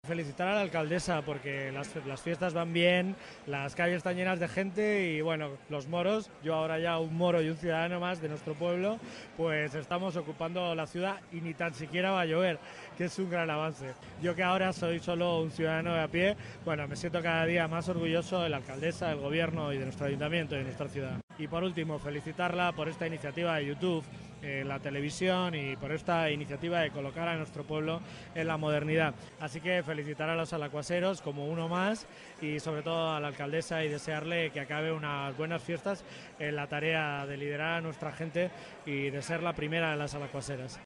Felicitar a la alcaldesa porque las fiestas van bien, las calles están llenas de gente y bueno, los moros, yo ahora ya un moro y un ciudadano más de nuestro pueblo, pues estamos ocupando la ciudad y ni tan siquiera va a llover, que es un gran avance. Yo que ahora soy solo un ciudadano de a pie, bueno, me siento cada día más orgulloso de la alcaldesa, del gobierno y de nuestro ayuntamiento y de nuestra ciudad. Y por último, felicitarla por esta iniciativa de YouTube, la televisión y por esta iniciativa de colocar a nuestro pueblo en la modernidad. Así que felicitar a los alacuaseros como uno más y sobre todo a la alcaldesa y desearle que acabe unas buenas fiestas en la tarea de liderar a nuestra gente y de ser la primera de las alacuaseras.